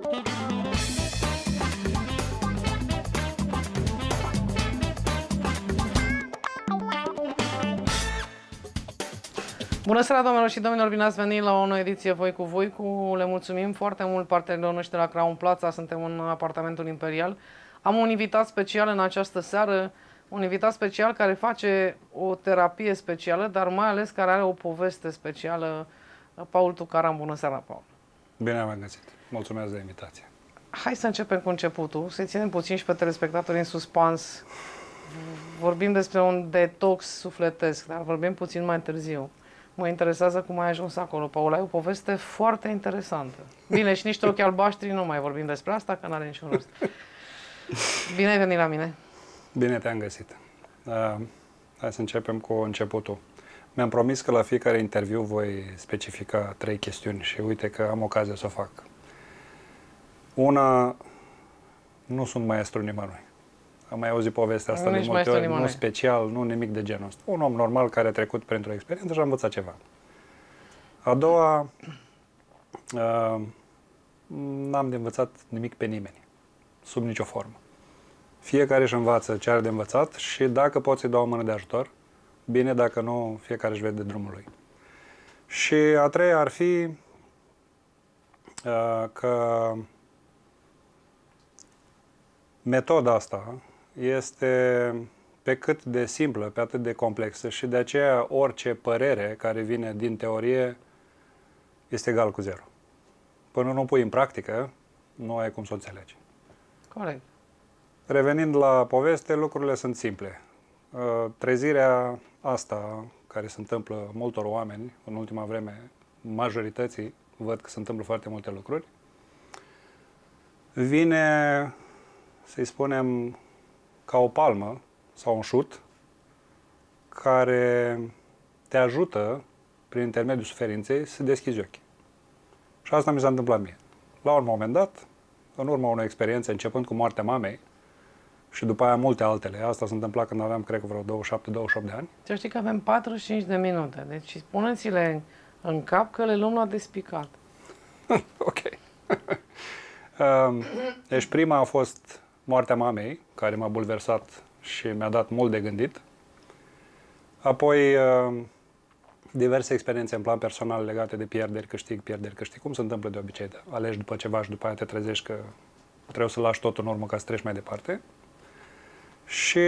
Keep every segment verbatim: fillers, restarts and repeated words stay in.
Bună seara, doamnelor și domnilor, bine ați venit la o nouă ediție Voi cu Voicu. Le mulțumim foarte mult partenerilor noștri de la Crown Plaza, suntem în apartamentul Imperial. Am un invitat special în această seară, un invitat special care face o terapie specială, dar mai ales care are o poveste specială. Paul Tucaran, bună seara, Paul. Bine am găsit. Mulțumesc de invitație. Hai să începem cu începutul, să-i ținem puțin și pe telespectatorii în suspans. Vorbim despre un detox sufletesc, dar vorbim puțin mai târziu. Mă interesează cum ai ajuns acolo, Paul. Ai o poveste foarte interesantă. Bine, și niște ochi albaștri, nu mai vorbim despre asta, că n-are niciun rost. Bine ai venit la mine. Bine te-am găsit. Uh, hai să începem cu începutul. Mi-am promis că la fiecare interviu voi specifica trei chestiuni și uite că am ocazia să o fac. Una, nu sunt maestru nimănui. Am mai auzit povestea asta nu de multe ori, nimănui. Nu special, nu nimic de genul ăsta. Un om normal care a trecut printr-o experiență și a învățat ceva. A doua, uh, n-am de învățat nimic pe nimeni, sub nicio formă. Fiecare își învață ce are de învățat și dacă pot să-i dau o mână de ajutor, bine, dacă nu, fiecare își vede drumul lui. Și a treia ar fi uh, că metoda asta este pe cât de simplă, pe atât de complexă și de aceea orice părere care vine din teorie este egal cu zero. Până nu pui în practică, nu ai cum să o înțelegi. Corect. Revenind la poveste, lucrurile sunt simple. Trezirea asta, care se întâmplă multor oameni, în ultima vreme, majorității, văd că se întâmplă foarte multe lucruri, vine, să-i spunem, ca o palmă sau un șut care te ajută, prin intermediul suferinței, să deschizi ochii. Și asta mi s-a întâmplat mie. La un moment dat, în urma unei experiențe, începând cu moartea mamei, și după aia multe altele. Asta s-a întâmplat când aveam, cred că, vreo douăzeci și șapte douăzeci și opt de ani. Să știi că avem patruzeci și cinci de minute, deci puneți-le în cap că le luăm la despicat. Ok. Deci prima a fost moartea mamei, care m-a bulversat și mi-a dat mult de gândit. Apoi diverse experiențe în plan personal legate de pierderi, câștig, pierderi, câștig. Cum se întâmplă de obicei? Alegi după ceva și după aia te trezești că trebuie să lași totul în urmă ca să treci mai departe. Și,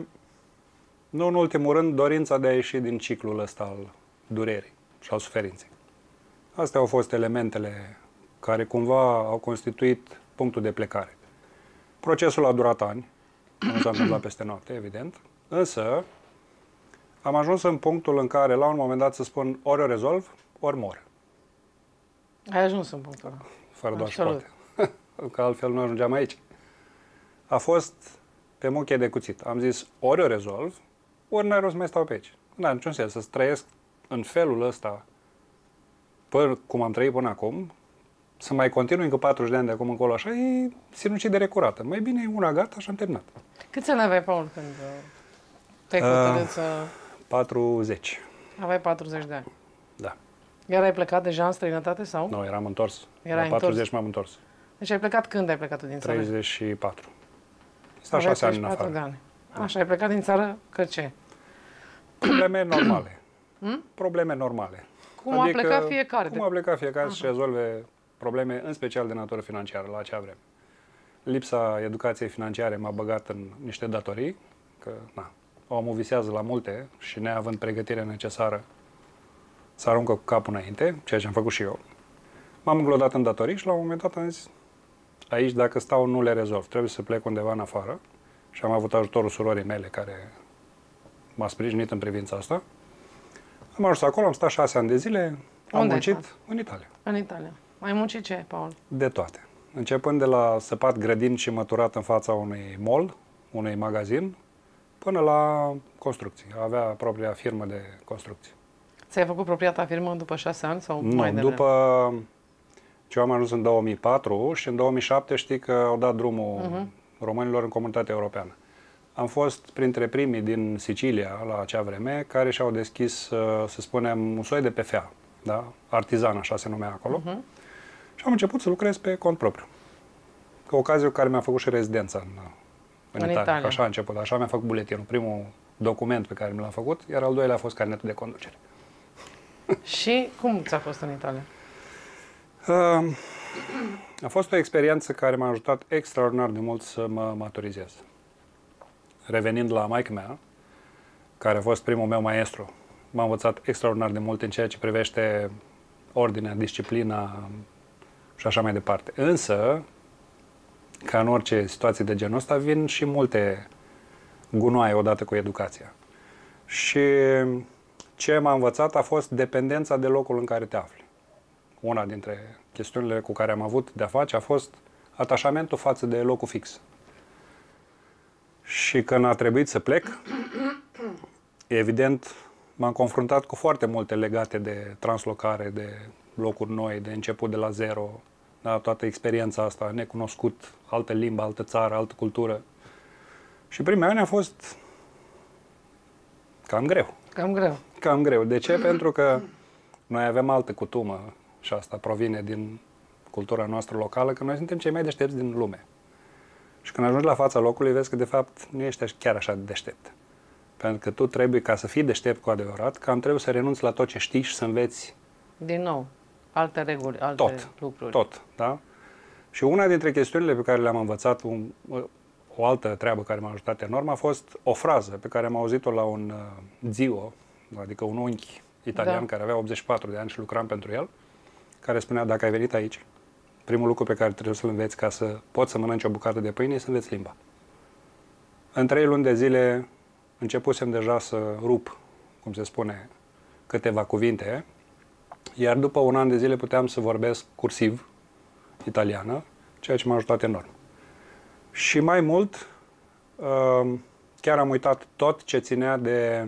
nu în ultimul rând, dorința de a ieși din ciclul ăsta al durerii și al suferinței. Astea au fost elementele care cumva au constituit punctul de plecare. Procesul a durat ani, nu s-a întâmplat peste noapte, evident, însă am ajuns în punctul în care, la un moment dat, să spun, ori o rezolv, ori mor. Ai ajuns în punctul ăla. Fără doar și poate. Că altfel nu ajungeam aici. A fost pe muche de cuțit. Am zis, ori o rezolv, ori n-ai rost să mai stau pe aici. Nu are niciun sens să trăiesc în felul ăsta, până cum am trăit până acum, să mai continui încă patruzeci de ani de acum încolo așa, e sinucidere curată. Mai bine e una gata și am terminat. Câți ani aveai, Paul, când te-ai hotărât să... patruzeci. Aveai patruzeci de ani. Da. Iar ai plecat deja în străinătate sau? Nu, eram întors. Erai la patruzeci întors. m-am întors. Deci ai plecat când ai plecat din țară? treizeci și patru. Stai Aveai șase ani în treizeci și patru afară. de ani. Așa, ai plecat din țară că ce? Probleme normale. Hmm? Probleme normale. Cum a plecat fiecare. Cum a plecat fiecare să rezolve probleme, în special de natură financiară, la acea vreme. Lipsa educației financiare m-a băgat în niște datorii, că, na, omul visează la multe și neavând pregătirea necesară să aruncă cu capul înainte, ceea ce am făcut și eu. M-am înglodat în datorii și la un moment dat am zis, aici dacă stau nu le rezolv, trebuie să plec undeva în afară și am avut ajutorul surorii mele care m-a sprijinit în privința asta. Am ajuns acolo, am stat șase ani de zile, am Unde muncit în Italia. În Italia. Mai muncit ce, Paul? De toate. Începând de la săpat grădini și măturat în fața unui mall, unui magazin, până la construcții. Avea propria firmă de construcții. Ți-ai făcut propria ta firmă după șase ani sau Nu, mai devreme? după ce eu am ajuns în două mii patru și în două mii șapte știi că au dat drumul uh-huh. românilor în comunitatea europeană. Am fost printre primii din Sicilia la acea vreme care și-au deschis, să spunem, un soi de P F A, da? Artizan, așa se numea acolo. Uh-huh. Și am început să lucrez pe cont propriu. cu ocazia cu care mi-a făcut și rezidența în, în, În Italia. Italia. Așa a început, așa mi-a făcut buletinul. Primul document pe care mi l-am făcut, iar al doilea a fost carnetul de conducere. Și cum ți-a fost în Italia? Uh, a fost o experiență care m-a ajutat extraordinar de mult să mă maturizez. Revenind la maică-mea, care a fost primul meu maestru, m-a învățat extraordinar de mult în ceea ce privește ordinea, disciplina și așa mai departe. Însă, ca în orice situație de genul ăsta, vin și multe gunoaie odată cu educația. Și ce m-a învățat a fost dependența de locul în care te afli. Una dintre chestiunile cu care am avut de-a face a fost atașamentul față de locul fix. Și când a trebuit să plec, evident, m-am confruntat cu foarte multe legate de translocare, de locuri noi, de început de la zero, da, toată experiența asta, necunoscut, altă limbă, altă țară, altă cultură. Și primii ani a fost cam greu. Cam greu. Cam greu. De ce? Pentru că noi avem altă cutumă și asta provine din cultura noastră locală, că noi suntem cei mai deștepți din lume. Și când ajungi la fața locului, vezi că de fapt nu ești chiar așa de deștept. Pentru că tu trebuie, ca să fii deștept cu adevărat, cam trebuie să renunți la tot ce știi și să înveți Din nou, alte reguli, alte tot, lucruri. tot, da? Și una dintre chestiunile pe care le-am învățat, un, o altă treabă care m-a ajutat enorm, a fost o frază pe care am auzit-o la un uh, zio, adică un unchi italian Da. care avea optzeci și patru de ani și lucram pentru el, care spunea, dacă ai venit aici, primul lucru pe care trebuie să-l înveți ca să poți să mănânci o bucată de pâine e să înveți limba. În trei luni de zile începusem deja să rup, cum se spune, câteva cuvinte, iar după un an de zile puteam să vorbesc cursiv italiană, ceea ce m-a ajutat enorm. Și mai mult, chiar am uitat tot ce ținea de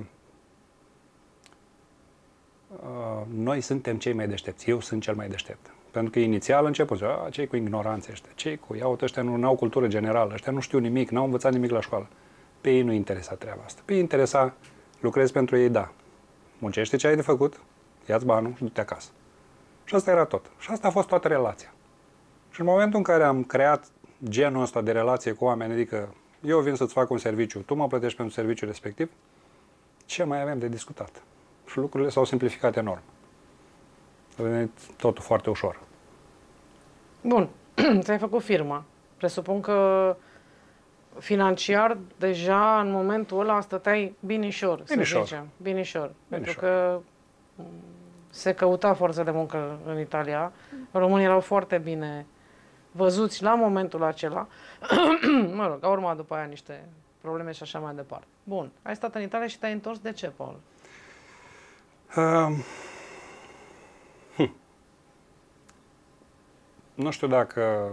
noi suntem cei mai deștepți, eu sunt cel mai deștept. Pentru că inițial început, a, cei cu ignoranță ăștia, cei cu, iau ăștia nu au cultură generală, ăștia nu știu nimic, n-au învățat nimic la școală. Pe ei nu interesa treaba asta. Pe ei interesa, lucrezi pentru ei, da. Muncește ce ai de făcut, ia-ți banul și du-te acasă. Și asta era tot. Și asta a fost toată relația. Și în momentul în care am creat genul ăsta de relație cu oameni, adică eu vin să-ți fac un serviciu, tu mă plătești pentru serviciul respectiv, ce mai avem de discutat? Și lucrurile s-au simplificat enorm. A venit totul foarte ușor. Bun, ți-ai făcut firma. Presupun că financiar, deja în momentul ăla stăteai binișor, Binișor. să zicem. Binișor. Pentru Binișor. că m, se căuta forță de muncă în Italia. Românii erau foarte bine văzuți la momentul acela. Mă rog, au urmat după aia niște probleme și așa mai departe. Bun, ai stat în Italia și te-ai întors. De ce, Paul? Uh, hm. Nu știu dacă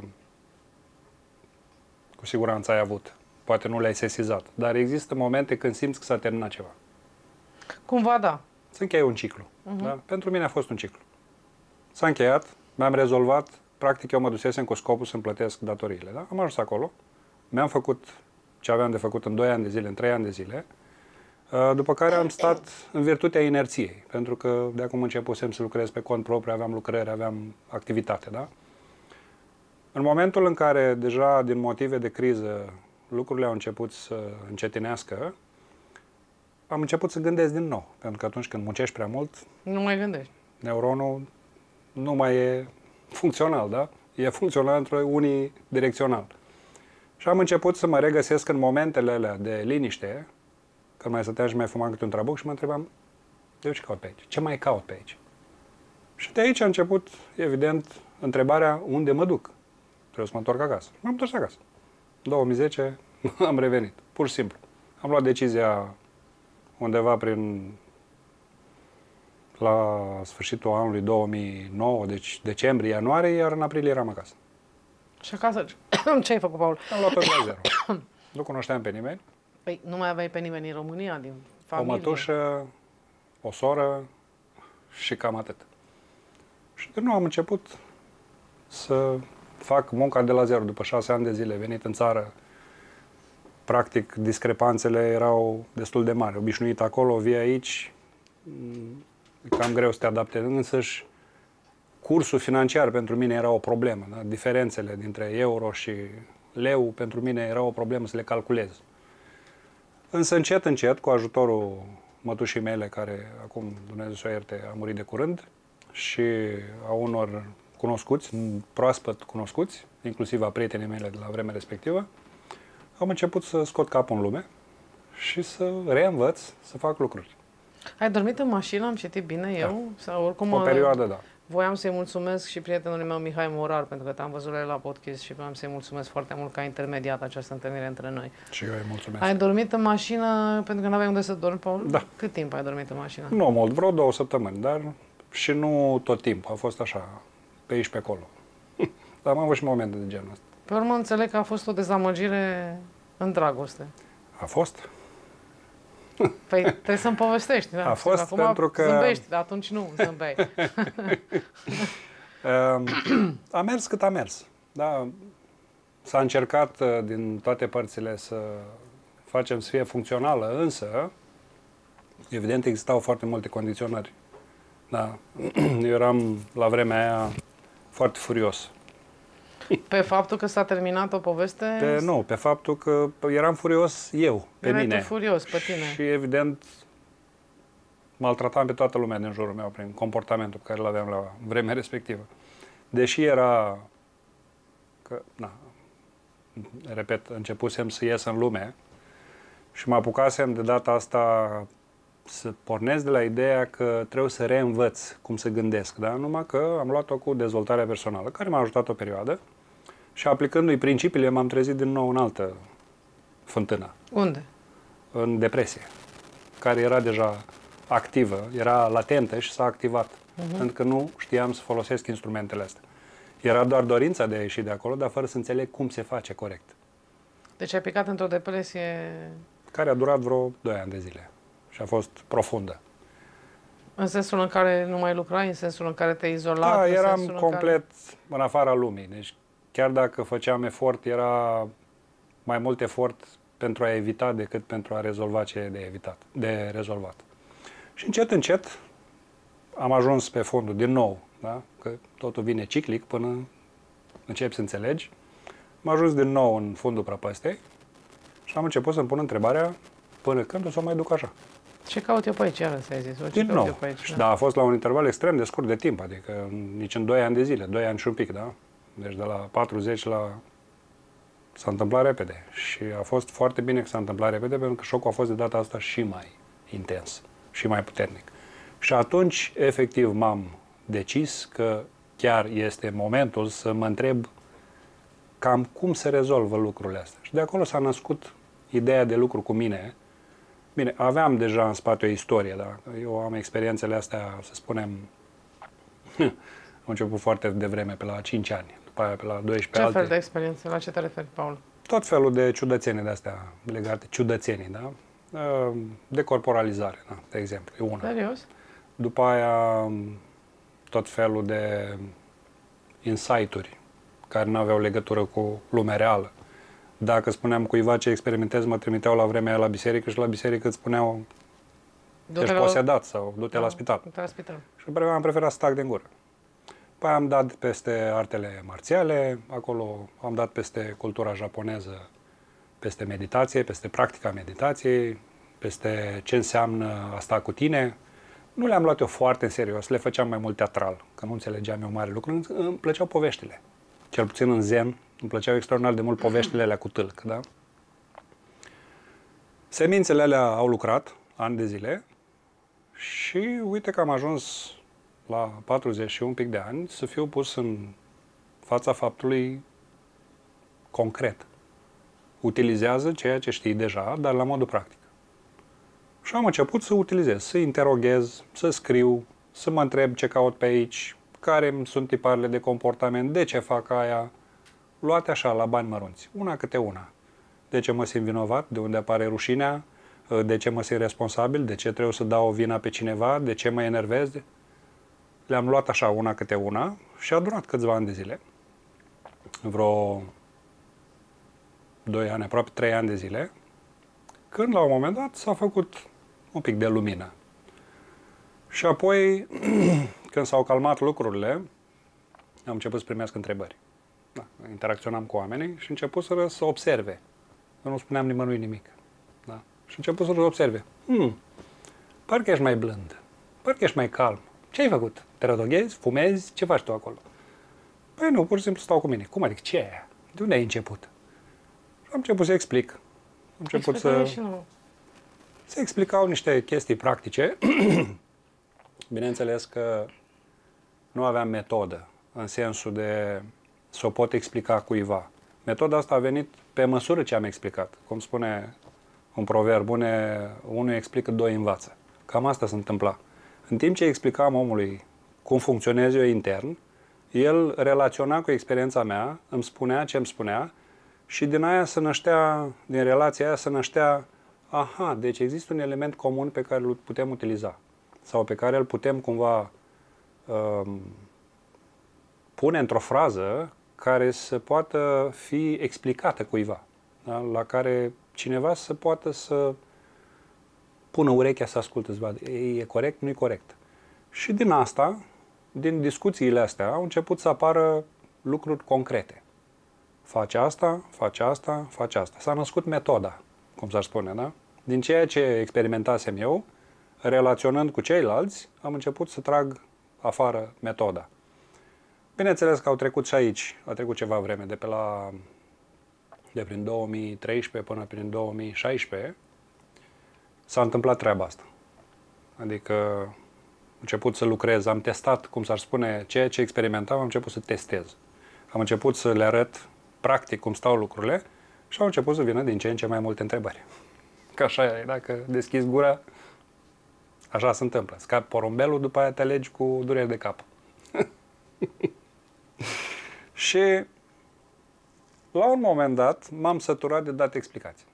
cu siguranță ai avut. Poate nu le-ai sesizat. Dar există momente când simți că s-a terminat ceva. Cumva da. Se încheie un ciclu. Uh-huh. Da? Pentru mine a fost un ciclu. S-a încheiat, mi-am rezolvat. Practic eu mă dusesem cu scopul să-mi plătesc datoriile. Da? Am ajuns acolo. Mi-am făcut ce aveam de făcut în doi ani de zile, în trei ani de zile. După care am stat în virtutea inerției, pentru că de acum începusem să lucrez pe cont propriu, aveam lucrări, aveam activitate, da? În momentul în care deja din motive de criză lucrurile au început să încetinească, am început să gândesc din nou, pentru că atunci când muncești prea mult, Nu mai gândești. neuronul nu mai e funcțional, da? E funcțional într-o unidirecțional. Și am început să mă regăsesc în momentele alea de liniște, când mai stăteam și mai fumam câte un trabuc și mă întrebam, eu ce caut pe aici? Ce mai caut pe aici? Și de aici a început, evident, întrebarea unde mă duc. Trebuie să mă întorc acasă. M-am întors acasă. În două mii zece am revenit, pur și simplu. Am luat decizia undeva prin la sfârșitul anului două mii nouă, deci decembrie, ianuarie, iar în aprilie eram acasă. Și acasă, ce ai făcut, Paul? Am luat tot la zero. Nu cunoșteam pe nimeni. Păi nu mai aveai pe nimeni în România, din familie? O mătușă, o soră și cam atât. Și de nou am început să fac munca de la zero. După șase ani de zile venit în țară, practic discrepanțele erau destul de mari. Obișnuit acolo, vii aici, e cam greu să te adaptezi. Însăși cursul financiar pentru mine era o problemă. Da? Diferențele dintre euro și leu pentru mine era o problemă să le calculez. Însă încet, încet, cu ajutorul mătușii mele, care acum, Dumnezeu să o ierte, a murit de curând, și a unor cunoscuți, proaspăt cunoscuți, inclusiv a prietenii mele de la vremea respectivă, am început să scot capul în lume și să reînvăț să fac lucruri. Ai dormit în mașină? Am citit bine eu? Da. Sau oricum, O perioadă, da. Voiam să-i mulțumesc și prietenului meu Mihai Morar, pentru că te-am văzut la podcast și voiam să-i mulțumesc foarte mult că a intermediat această întâlnire între noi. Și eu îi mulțumesc. Ai dormit în mașină pentru că nu aveai unde să dormi, Paul? Da. Cât timp ai dormit în mașină? Nu mult, vreo două săptămâni, dar și nu tot timpul. A fost așa, pe aici, pe acolo. Dar am avut și momente de genul ăsta. Pe urmă înțeleg că a fost o dezamăgire în dragoste. A fost? Păi trebuie să-mi povestești. Da? A fost acum pentru că... zâmbești, dar atunci nu zâmbeai. A mers cât a mers. Da? S-a încercat din toate părțile să facem să fie funcțională, însă, evident, existau foarte multe condiționări. Da. Eu eram, la vremea aia, foarte furios. Pe faptul că s-a terminat o poveste? Pe, nu, pe faptul că eram furios eu, pe Erai mine. tu furios pe tine. Și, evident, maltratam pe toată lumea din jurul meu prin comportamentul pe care îl aveam la vremea respectivă. Deși era, că, na, repet, începusem să ies în lume și mă apucasem de data asta să pornesc de la ideea că trebuie să reînvăț cum să gândesc, da? Numai că am luat-o cu dezvoltarea personală, care m-a ajutat o perioadă și aplicându-i principiile m-am trezit din nou în altă fântână. Unde? În depresie, care era deja activă, era latentă și s-a activat, uh-huh. pentru că nu știam să folosesc instrumentele astea. Era doar dorința de a ieși de acolo, dar fără să înțeleg cum se face corect. Deci ai picat într-o depresie... Care a durat vreo doi ani de zile și a fost profundă. În sensul în care nu mai lucrai, în sensul în care te-ai izolat? Da, în eram sensul complet în, care... în afara lumii. Deci chiar dacă făceam efort, era mai mult efort pentru a evita decât pentru a rezolva ce e de evitat, de rezolvat. Și încet, încet am ajuns pe fondul din nou, da? Că totul vine ciclic până începi să înțelegi. Am ajuns din nou în fundul prăpăstei și am început să-mi pun întrebarea până când o să o mai duc așa. Ce caut eu pe aici, iară, să ai zis? Din nou. Aici, și da, a fost la un interval extrem de scurt de timp, adică nici în doi ani de zile, doi ani și un pic, da? Deci de la patruzeci la... S-a întâmplat repede și a fost foarte bine că s-a întâmplat repede pentru că șocul a fost de data asta și mai intens și mai puternic. Și atunci, efectiv, m-am decis că chiar este momentul să mă întreb cam cum se rezolvă lucrurile astea. Și de acolo s-a născut ideea de lucru cu mine. Bine, aveam deja în spate o istorie, da? Eu am experiențele astea, să spunem, am început foarte devreme, pe la cinci ani, după aia pe la doisprezece. Ce alte... fel de experiențe? La ce te referi, Paul? Tot felul de ciudățenii de-astea legate, ciudățenii, da? Decorporalizare, da? De exemplu, e una. Serios? După aia tot felul de insight-uri care nu aveau legătură cu lumea reală. Dacă spuneam cuiva ce experimentez, mă trimiteau la vremea aia la biserică și la biserică îți spuneau ești posedat sau du-te da, la spital. Du-te la spital. Și am preferat să tac din gură. Păi am dat peste artele marțiale, acolo am dat peste cultura japoneză, peste meditație, peste practica meditației, peste ce înseamnă a sta cu tine. Nu le-am luat eu foarte în serios, le făceam mai mult teatral, că nu înțelegeam eu mare lucru, îmi plăceau poveștile. Cel puțin în zen, îmi plăceau extraordinar de mult poveștile alea cu tâlc, da? Semințele alea au lucrat ani de zile și uite că am ajuns la patruzeci și un pic de ani să fiu pus în fața faptului concret. Utilizează ceea ce știi deja, dar la modul practic. Și am început să utilizez, să interoghez, să scriu, să mă întreb ce caut pe aici, care sunt tiparele de comportament, de ce fac aia, luate așa, la bani mărunți, una câte una. De ce mă simt vinovat, de unde apare rușinea, de ce mă simt responsabil, de ce trebuie să dau o vina pe cineva, de ce mă enervez. Le-am luat așa, una câte una și a durat câțiva ani de zile. Vreo doi ani, aproape trei ani de zile, când la un moment dat s-a făcut un pic de lumină. Și apoi, când s-au calmat lucrurile, am început să primesc întrebări. Da, interacționam cu oamenii și început să, să observe. Eu nu spuneam nimănui nimic. Da? Și început să observe. Hmm, parcă ești mai blând, parcă ești mai calm. Ce ai făcut? Te rotoghezi? Fumezi? Ce faci tu acolo? Păi nu, pur și simplu stau cu mine. Cum adică? Ce e aia? De unde ai început? Și am început să explic. Am început să... Se explicau niște chestii practice. Bineînțeles că nu aveam metodă în sensul de să o pot explica cuiva. Metoda asta a venit pe măsură ce am explicat. Cum spune un proverb, une, unul explică, doi învață. Cam asta se întâmpla. În timp ce explicam omului cum funcționez eu intern, el relaționa cu experiența mea, îmi spunea ce îmi spunea și din aia se năștea, din relația aia se năștea, aha, deci există un element comun pe care îl putem utiliza sau pe care îl putem cumva um, pune într-o frază care să poată fi explicată cuiva, da? La care cineva să poată să pună urechea să asculte, să vadă, e corect, nu e corect. Și din asta, din discuțiile astea, au început să apară lucruri concrete. Face asta, face asta, face asta. S-a născut metoda, cum s-ar spune, da? Din ceea ce experimentasem eu, relaționând cu ceilalți, am început să trag afară metoda. Bineînțeles că au trecut și aici, a trecut ceva vreme, de pe la, de prin două mii treisprezece până prin două mii șaisprezece, s-a întâmplat treaba asta. Adică am început să lucrez, am testat, cum s-ar spune, ceea ce experimentam, am început să testez. Am început să le arăt practic cum stau lucrurile și au început să vină din ce în ce mai multe întrebări. Că așa e, dacă deschizi gura, așa se întâmplă. Scapi porumbelul, după aia te alegi cu dureri de cap. Și la un moment dat m-am săturat de dat explicații.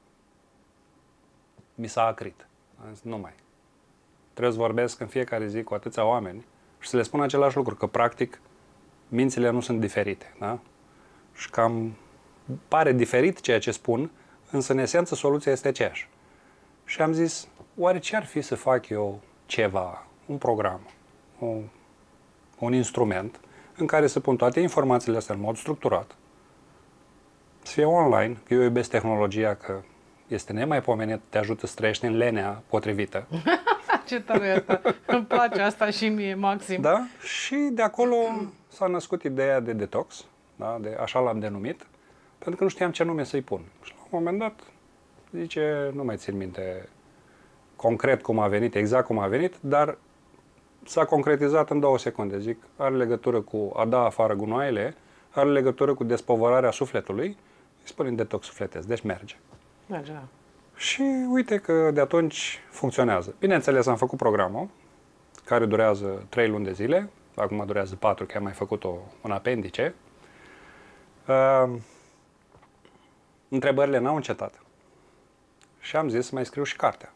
Mi s-a acrit. Am zis, nu mai. Trebuie să vorbesc în fiecare zi cu atâția oameni și să le spun același lucru, că practic mințile nu sunt diferite. Da? Și cam pare diferit ceea ce spun, însă în esență soluția este aceeași. Și am zis, oare ce ar fi să fac eu ceva, un program, un, un instrument în care să pun toate informațiile astea în mod structurat, să fie online, că eu iubesc tehnologia, că este nemaipomenit, te ajută să trăiești în lenea potrivită. Ce tare e asta! Îmi place asta și mie, maxim. Da? Și de acolo s-a născut ideea de detox, da? De, așa l-am denumit, pentru că nu știam ce nume să-i pun. Și la un moment dat, zice, nu mai țin minte concret cum a venit, exact cum a venit, dar s-a concretizat în două secunde. Zic, are legătură cu a da afară gunoaiele, are legătură cu despovărarea sufletului, îi spunem detox sufletesc, deci merge. Merge, da. Și uite că de atunci funcționează. Bineînțeles, am făcut programul, care durează trei luni de zile, acum durează patru, că am mai făcut o, un apendice. Uh, întrebările n-au încetat. Și am zis să mai scriu și cartea.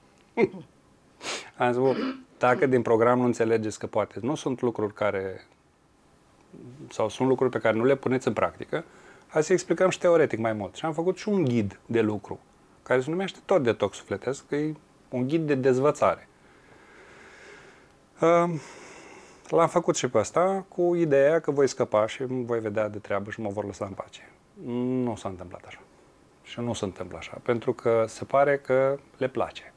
Am zis, bă, dacă din program nu înțelegeți că poate nu sunt lucruri care, sau sunt lucruri pe care nu le puneți în practică, hai să explicăm și teoretic mai mult. Și am făcut și un ghid de lucru, care se numește tot detox sufletesc, că e un ghid de dezvățare. L-am făcut și pe asta cu ideea că voi scăpa și voi vedea de treabă și mă vor lăsa în pace. Nu s-a întâmplat așa. Și nu se întâmplă așa, pentru că se pare că le place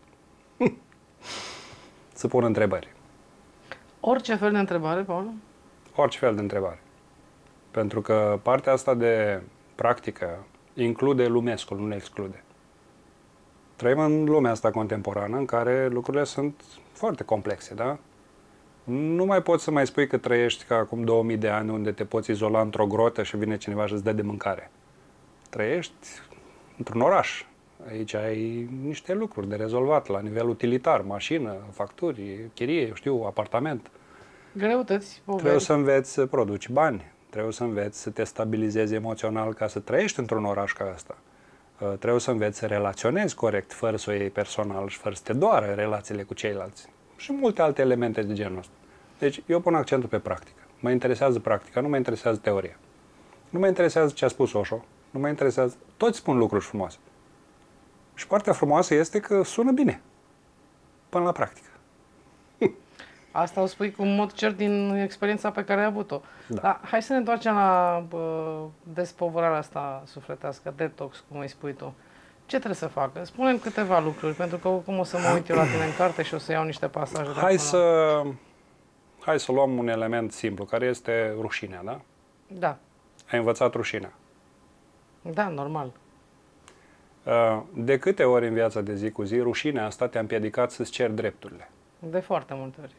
să pun întrebări. Orice fel de întrebare, Paul? Orice fel de întrebare. Pentru că partea asta de practică include lumescul, nu le exclude. Trăim în lumea asta contemporană în care lucrurile sunt foarte complexe, da? Nu mai poți să mai spui că trăiești ca acum două mii de ani unde te poți izola într-o grotă și vine cineva și îți dă de mâncare. Trăiești într-un oraș. Aici ai niște lucruri de rezolvat la nivel utilitar, mașină, facturi, chirie, eu știu, apartament. Greutăți, poveri. Trebuie să înveți să produci bani, trebuie să înveți să te stabilizezi emoțional ca să trăiești într-un oraș ca ăsta. Trebuie să înveți să relaționezi corect, fără să o iei personal și fără să te doară relațiile cu ceilalți. Și multe alte elemente de genul ăsta. Deci eu pun accentul pe practică. Mă interesează practica, nu mă interesează teoria. Nu mă interesează ce a spus Osho, nu mă interesează... Toți spun lucruri frumoase. Și partea frumoasă este că sună bine. Până la practică. Asta o spui cu mod cert din experiența pe care ai avut-o. Da. Dar hai să ne întoarcem la bă, despovărarea asta sufletească, detox, cum îi spui tu. Ce trebuie să facă? Spune-mi câteva lucruri, pentru că cum o să mă uit eu la tine în carte și o să iau niște pasaje de Hai acolo. să, hai să luăm un element simplu, care este rușinea, da? Da. Ai învățat rușinea. Da, normal. De câte ori în viața de zi cu zi, rușinea asta te-a împiedicat să-ți ceri drepturile? De foarte multe ori.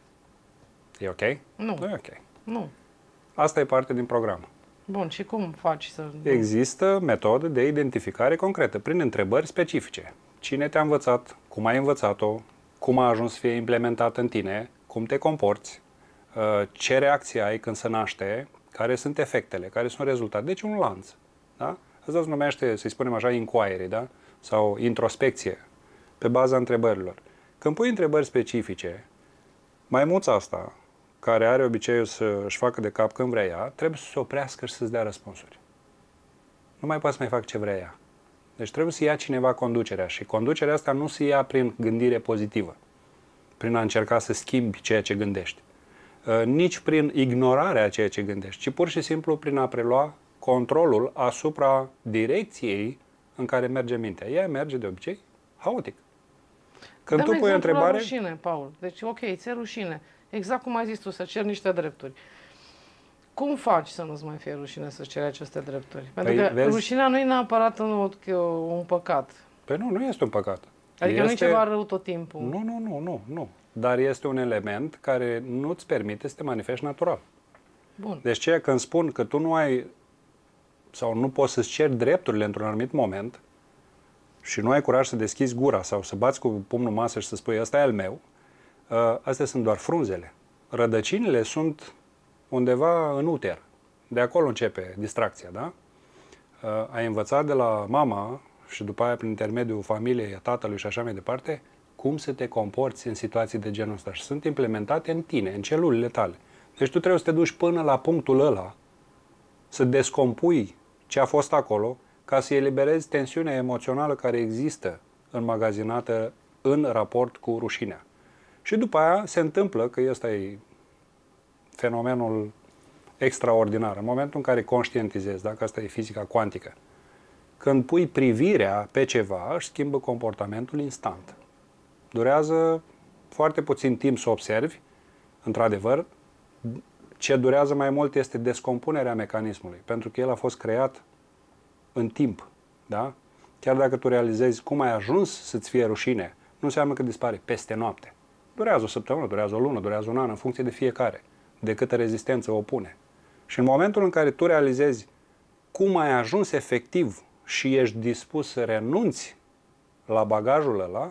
E ok? Nu. Nu e ok. Nu. Asta e parte din program. Bun, și cum faci să... Există metode de identificare concretă, prin întrebări specifice. Cine te-a învățat? Cum ai învățat-o? Cum a ajuns să fie implementat în tine? Cum te comporți? Ce reacție ai când se naște? Care sunt efectele? Care sunt rezultatele? Deci un lanț. Da? Asta se numește, să-i spunem așa, inquiry, da? Sau introspecție, pe baza întrebărilor. Când pui întrebări specifice, maimuța asta, care are obiceiul să-și facă de cap când vrea ea, trebuie să se oprească și să-ți dea răspunsuri. Nu mai poate să mai fac ce vrea ea. Deci trebuie să ia cineva conducerea și conducerea asta nu se ia prin gândire pozitivă, prin a încerca să schimbi ceea ce gândești, nici prin ignorarea ceea ce gândești, ci pur și simplu prin a prelua controlul asupra direcției în care merge mintea. Ea merge de obicei haotic. Când Dăm tu pui o întrebare... la rușine, Paul. Deci, ok, ți-e rușine. Exact cum ai zis tu, să ceri niște drepturi. Cum faci să nu-ți mai fie rușine să ceri aceste drepturi? Pentru Păi, că vezi? rușinea nu e neapărat un, un păcat. Păi nu, nu este un păcat. Adică este... nu e ceva rău tot timpul. Nu, nu, nu, nu, nu. Dar este un element care nu-ți permite să te manifesti natural. Bun. Deci ceea când spun că tu nu ai sau nu poți să-ți ceri drepturile într-un anumit moment și nu ai curaj să deschizi gura sau să bați cu pumnul masă și să spui ăsta e al meu, astea sunt doar frunzele. Rădăcinile sunt undeva în uter. De acolo începe distracția, da? Ai învățat de la mama și după aia prin intermediul familiei, a tatălui și așa mai departe, cum să te comporți în situații de genul ăsta și sunt implementate în tine, în celulele tale. Deci tu trebuie să te duci până la punctul ăla, să descompui ce a fost acolo, ca să eliberezi tensiunea emoțională care există înmagazinată în raport cu rușinea. Și după aia se întâmplă, că ăsta e fenomenul extraordinar, în momentul în care conștientizezi, dacă asta e fizica cuantică, când pui privirea pe ceva, își schimbă comportamentul instant. Durează foarte puțin timp să observi, într-adevăr, ce durează mai mult este descompunerea mecanismului, pentru că el a fost creat în timp, da? Chiar dacă tu realizezi cum ai ajuns să-ți fie rușine, nu înseamnă că dispare peste noapte. Durează o săptămână, durează o lună, durează un an, în funcție de fiecare, de câtă rezistență opune. Și în momentul în care tu realizezi cum ai ajuns efectiv și ești dispus să renunți la bagajul ăla,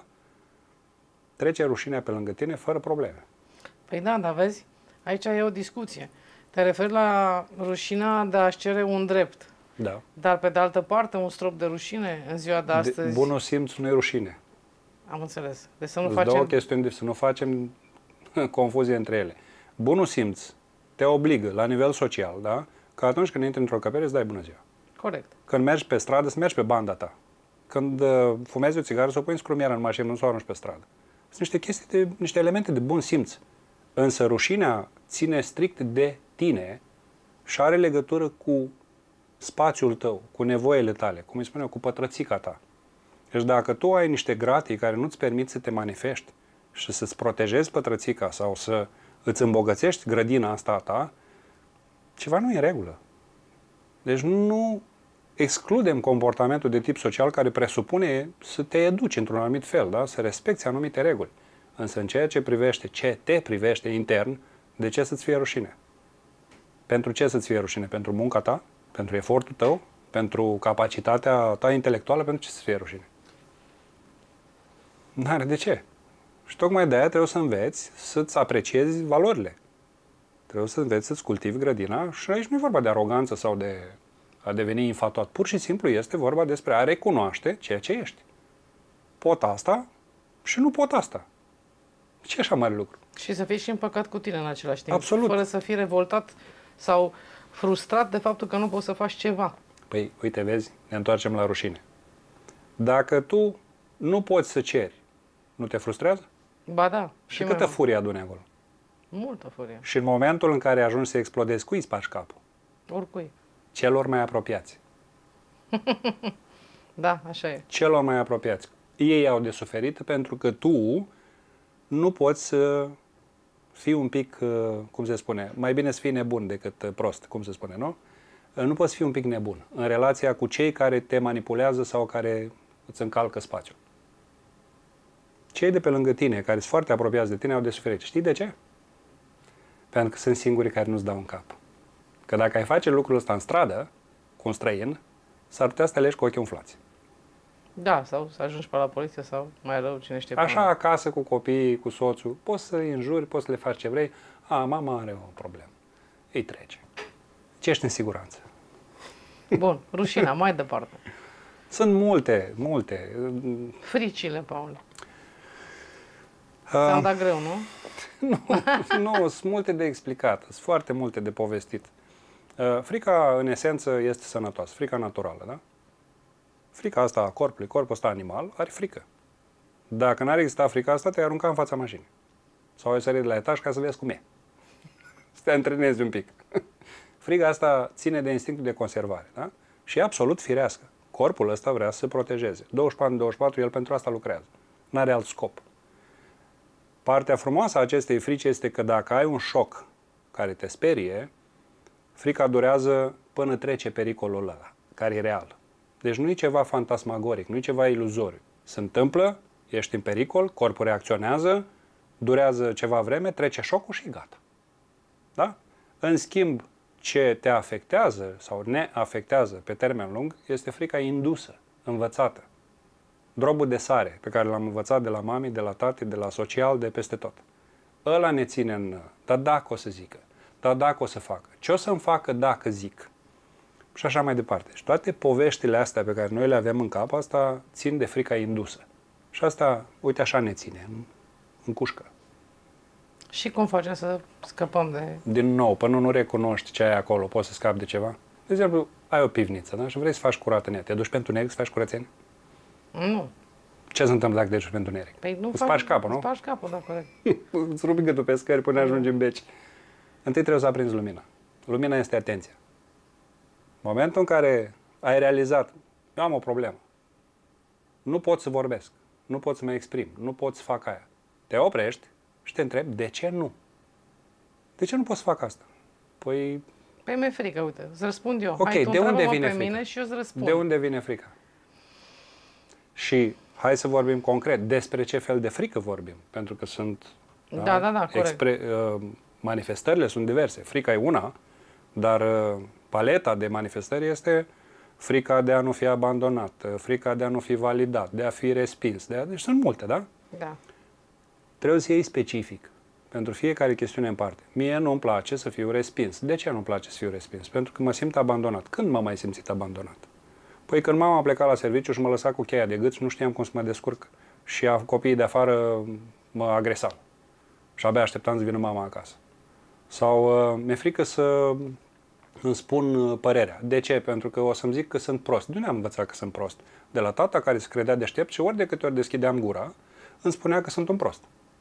trece rușinea pe lângă tine fără probleme. Păi da, dar vezi, aici e o discuție. Te referi la rușinea de a-și cere un drept. Da. Dar pe de altă parte, un strop de rușine în ziua de astăzi... De bunul simț nu e rușine. Am înțeles. Deci să nu Îți facem... două chestiuni, să nu facem confuzie între ele. Bunul simț te obligă la nivel social, da? Că atunci când intri într-o încăpere îți dai bună ziua. Corect. Când mergi pe stradă, să mergi pe banda ta. Când uh, fumezi o țigară, să o pui în scrumieră în mașină, nu să o arunci pe stradă. Sunt niște chestii, de, niște elemente de bun simț. Însă rușinea ține strict de tine și are legătură cu spațiul tău, cu nevoile tale, cum îi spun eu, cu pătrățica ta. Deci dacă tu ai niște gratii care nu-ți permit să te manifesti și să-ți protejezi pătrățica sau să îți îmbogățești grădina asta a ta, ceva nu e în regulă. Deci nu excludem comportamentul de tip social care presupune să te educi într-un anumit fel, da? Să respecti anumite reguli. Însă în ceea ce privește, ce te privește intern, de ce să-ți fie rușine? Pentru ce să-ți fie rușine? Pentru munca ta? Pentru efortul tău? Pentru capacitatea ta intelectuală? Pentru ce să-ți fie rușine? N-are de ce. Și tocmai de aia trebuie să înveți să-ți apreciezi valorile. Trebuie să înveți să-ți cultivi grădina și aici nu e vorba de aroganță sau de a deveni infatuat. Pur și simplu este vorba despre a recunoaște ceea ce ești. Pot asta și nu pot asta. Ce e așa mare lucru? Și să fii și împăcat cu tine în același timp. Absolut. Fără să fii revoltat sau frustrat de faptul că nu poți să faci ceva. Păi, uite, vezi, ne întoarcem la rușine. Dacă tu nu poți să ceri, nu te frustrează? Ba da. Și câtă furie adune acolo? Multă furie. Și în momentul în care ajungi să explodezi, cui îi spargi capul? Oricui. Celor mai apropiați. Da, așa e. Celor mai apropiați. Ei au de suferit pentru că tu nu poți să fii un pic, cum se spune, mai bine să fii nebun decât prost, cum se spune, nu? Nu poți fi un pic nebun în relația cu cei care te manipulează sau care îți încalcă spațiul. Cei de pe lângă tine, care sunt foarte apropiați de tine, au de suferit. Știi de ce? Pentru că sunt singurii care nu-ți dau în cap. Că dacă ai face lucrul ăsta în stradă, cu un străin, s-ar putea să te alegi cu ochii umflați. Da, sau să ajungi pe la poliție sau mai rău, cine știe. Așa acasă, cu copiii, cu soțul, poți să îi înjuri, poți să le faci ce vrei. A, mama are o problemă. Îi trece. Ce ești în siguranță. Bun, rușina, mai departe. Sunt multe, multe. Fricile, Paul. Uh, Ți-am dat greu, nu? nu, nu, sunt multe de explicat, sunt foarte multe de povestit. Uh, frica, în esență, este sănătoasă, frica naturală, da? Frica asta a corpului, corpul ăsta animal, are frică. Dacă n-ar exista frica asta, te-ai arunca în fața mașinii. Sau ai sărit de la etaj ca să vezi cum e. Să te antrenezi un pic. Frica asta ține de instinctul de conservare, da? Și e absolut firească. Corpul ăsta vrea să se protejeze. douăzeci și patru din douăzeci și patru, el pentru asta lucrează. N-are alt scop. Partea frumoasă a acestei frici este că dacă ai un șoc care te sperie, frica durează până trece pericolul ăla, care e real. Deci nu e ceva fantasmagoric, nu e ceva iluzoriu. Se întâmplă, ești în pericol, corpul reacționează, durează ceva vreme, trece șocul și gata. Da? În schimb, ce te afectează sau ne afectează pe termen lung este frica indusă, învățată. Drobul de sare pe care l-am învățat de la mami, de la tati, de la social, de peste tot. Ăla ne ține în... Dar dacă o să zică, dar dacă o să facă, ce o să-mi facă dacă zic? Și așa mai departe. Și toate poveștile astea pe care noi le avem în cap, asta țin de frica indusă. Și asta, uite, așa ne ține, în, în cușcă. Și cum facem să scăpăm de... Din nou, până nu recunoști ce ai acolo, poți să scapi de ceva. De exemplu, ai o pivniță, da? Și vrei să faci curat în ea. Te duci pentru întuneric să faci curățenie? Nu. Ce se întâmplă dacă te duci pentru întuneric? Păi nu îți fac... spargi capul, nu? Îți spargi capul, da, corect. Îți rupi gâtul pe scări până ajungi în beci. Întâi trebuie să aprinzi lumina. Lumina este atenția. În momentul în care ai realizat, eu am o problemă, nu pot să vorbesc, nu pot să mă exprim, nu pot să fac aia. Te oprești și te întrebi, de ce nu? De ce nu pot să fac asta? Păi... Păi mi-e frică, uite, îți răspund eu. Ok, hai, tu de unde vine pe frica? mine și eu îți răspund. De unde vine frica? Și hai să vorbim concret. Despre ce fel de frică vorbim? Pentru că sunt... Da, da, da, da corect. Expre, uh, manifestările sunt diverse. Frica e una, dar uh, paleta de manifestări este frica de a nu fi abandonat, uh, frica de a nu fi validat, de a fi respins. De a... Deci sunt multe, da? Da. Trebuie să iei specific pentru fiecare chestiune în parte. Mie nu-mi place să fiu respins. De ce nu-mi place să fiu respins? Pentru că mă simt abandonat. Când m-am mai simțit abandonat? Păi când mama a plecat la serviciu și mă lăsa cu cheia de gât și nu știam cum să mă descurc. Și copiii de afară mă agresau. Și abia așteptam să vină mama acasă. Sau uh, mi-e frică să îmi spun părerea. De ce? Pentru că o să-mi zic că sunt prost. De unde am învățat că sunt prost? De la tata care se credea deștept și ori de câte ori deschideam gura, îmi spunea că sunt un prost.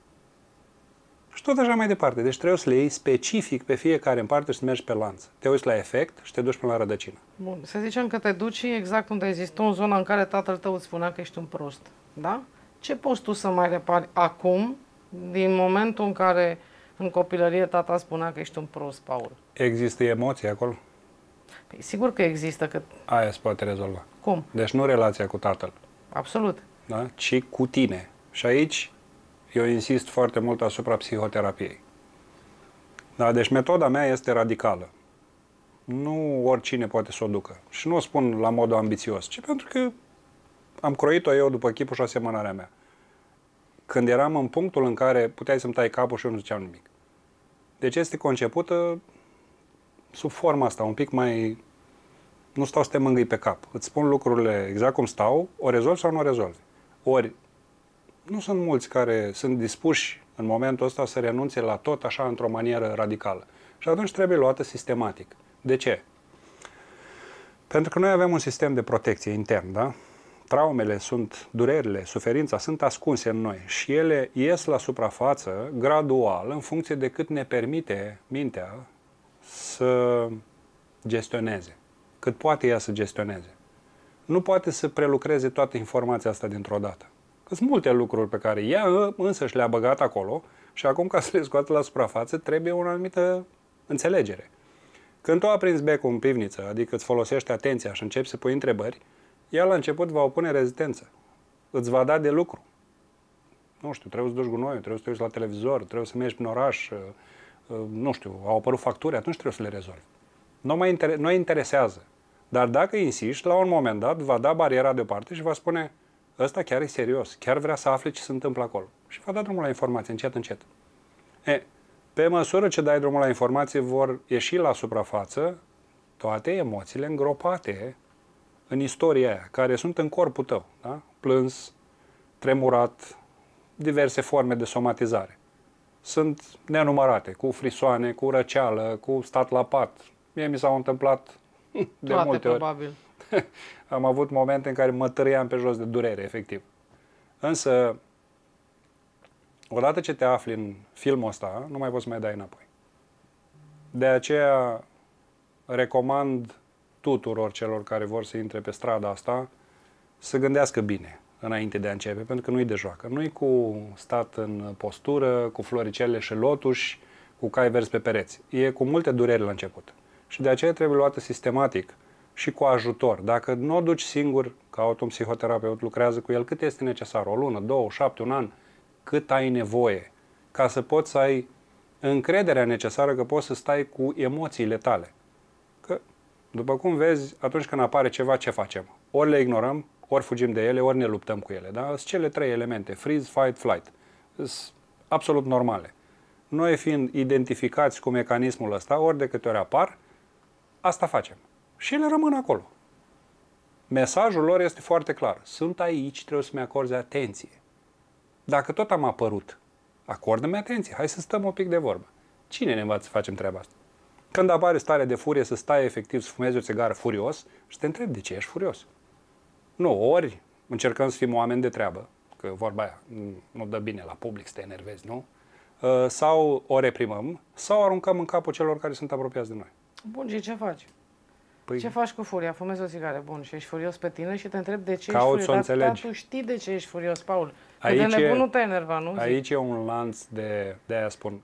Și tot așa mai departe. Deci trebuie să le iei specific pe fiecare în parte și să mergi pe lanț. Te uiți la efect și te duci până la rădăcină. Bun. Să zicem că te duci exact unde ai zis tu, în zona în care tatăl tău îți spunea că ești un prost. Da? Ce poți tu să mai repari acum, din momentul în care în copilărie tata spunea că ești un prost, Paul? Există emoții acolo? Păi sigur că există. Că... Aia se poate rezolva. Cum? Deci nu relația cu tatăl, Absolut. da? Ci cu tine. Și aici eu insist foarte mult asupra psihoterapiei. Da? Deci metoda mea este radicală. Nu oricine poate să o ducă. Și nu o spun la modul ambițios, ci pentru că am croit-o eu după chipul și asemănarea mea. Când eram în punctul în care puteai să-mi tai capul și eu nu ziceam nimic. Deci este concepută sub forma asta, un pic mai... Nu stau să te mângâi pe cap. Îți spun lucrurile exact cum stau, o rezolvi sau nu o rezolvi. Ori, nu sunt mulți care sunt dispuși în momentul ăsta să renunțe la tot așa într-o manieră radicală. Și atunci trebuie luată sistematic. De ce? Pentru că noi avem un sistem de protecție intern, da? traumele, sunt durerile, suferința, sunt ascunse în noi și ele ies la suprafață gradual în funcție de cât ne permite mintea să gestioneze, cât poate ea să gestioneze. Nu poate să prelucreze toată informația asta dintr-o dată. Că sunt multe lucruri pe care ea însăși le-a băgat acolo și acum ca să le scoată la suprafață trebuie o anumită înțelegere. Când tu aprinzi becul în pivniță, adică îți folosești atenția și începi să pui întrebări, ea la început va opune rezistență. Îți va da de lucru. Nu știu, trebuie să duci gunoiul, trebuie să te uiți la televizor, trebuie să mergi prin oraș, nu știu, au apărut facturi, atunci trebuie să le rezolvi. Nu mai inter- nu interesează. Dar dacă insiști, la un moment dat va da bariera deoparte și va spune ăsta chiar e serios, chiar vrea să afle ce se întâmplă acolo. Și va da drumul la informație, încet, încet. E, pe măsură ce dai drumul la informație, vor ieși la suprafață toate emoțiile îngropate în istoria aia, care sunt în corpul tău. Da? Plâns, tremurat, diverse forme de somatizare. Sunt nenumărate, cu frisoane, cu răceală, cu stat la pat. Mie mi s-au întâmplat de Toate, multe ori. probabil. Am avut momente în care mă târâiam pe jos de durere, efectiv. Însă, odată ce te afli în filmul ăsta, nu mai poți să mai dai înapoi. De aceea recomand tuturor celor care vor să intre pe strada asta să gândească bine înainte de a începe, pentru că nu-i de joacă. Nu-i cu stat în postură, cu floricele și lotuși, cu cai verzi pe pereți. E cu multe dureri la început. Și de aceea trebuie luată sistematic și cu ajutor. Dacă nu o duci singur, ca un psihoterapeut, lucrează cu el cât este necesar, o lună, două, șapte, un an, cât ai nevoie, ca să poți să ai încrederea necesară că poți să stai cu emoțiile tale. Că, după cum vezi, atunci când apare ceva, ce facem? Ori le ignorăm, ori fugim de ele, ori ne luptăm cu ele. Da? Sunt cele trei elemente, freeze, fight, flight. Sunt absolut normale. Noi fiind identificați cu mecanismul ăsta, ori de câte ori apar, asta facem. Și ele rămân acolo. Mesajul lor este foarte clar. Sunt aici, trebuie să-mi acorzi atenție. Dacă tot am apărut, acordă-mi atenție. Hai să stăm un pic de vorbă. Cine ne învață să facem treaba asta? Când apare stare de furie, să stai efectiv, să fumezi o țigară furios și să te întrebi de ce ești furios. Nu, ori încercăm să fim oameni de treabă, că vorba aia nu dă bine la public să te enervezi, nu? Sau o reprimăm, sau o aruncăm în capul celor care sunt apropiați de noi. Bun, și ce faci? Păi, Ce faci cu furia? Fumezi o țigară, bun, și ești furios pe tine și te întrebi de ce ești Cauți furios. să o înțelegi. Dar tu știi de ce ești furios, Paul. Că Aici de nebun e- nu te enerva, nu? aici e un lanț de, de aia spun.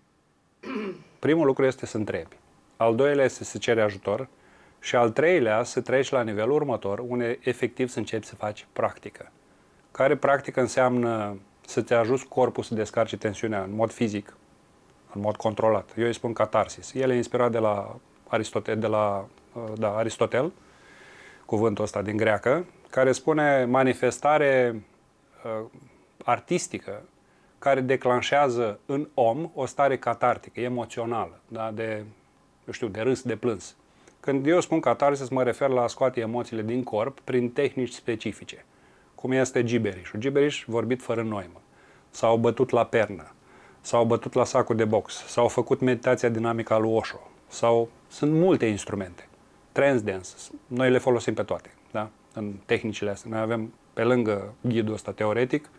Primul lucru este să întrebi. Al doilea este să ceri ajutor. Și al treilea, să treci la nivelul următor, unde efectiv să începi să faci practică. Care practică înseamnă să te ajuți corpul să descarce tensiunea în mod fizic, în mod controlat. Eu îi spun catarsis. El e inspirat de la Aristotel, de la, da, Aristotel, cuvântul ăsta din greacă, care spune manifestare uh, artistică care declanșează în om o stare catartică, emoțională, da? de, eu știu, de râs, de plâns. Când eu spun catarsis, mă refer la a scoate emoțiile din corp prin tehnici specifice, cum este gibberish-ul. Gibberish vorbit fără noimă. S-au bătut la pernă, s-au bătut la sacul de box, s-au făcut meditația dinamică a lui Osho, sau sunt multe instrumente. Trance dance, noi le folosim pe toate, da? În tehnicile astea. Noi avem, pe lângă ghidul ăsta teoretic,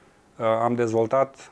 am dezvoltat,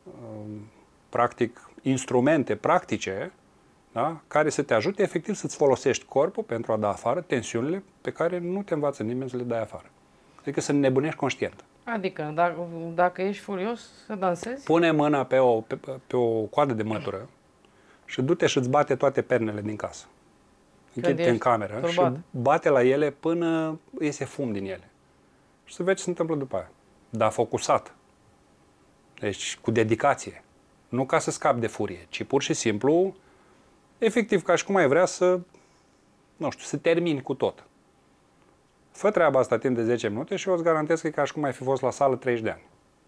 practic, instrumente practice, da? Care să te ajute efectiv să-ți folosești corpul pentru a da afară tensiunile pe care nu te învață nimeni să le dai afară. Adică să nebunești conștient. Adică, dacă, dacă ești furios, să dansezi? Pune mâna pe o, pe, pe o coadă de mătură și du-te și îți bate toate pernele din casă. Închide-te în cameră turbat. și bate la ele până iese fum din ele. Și să vezi ce se întâmplă după aia. Dar focusat. Deci cu dedicație. Nu ca să scapi de furie, ci pur și simplu, efectiv, ca și cum ai vrea să, nu știu, să termini cu tot. Fă treaba asta timp de zece minute și eu îți garantez că e ca și cum ai fi fost la sală treizeci de ani.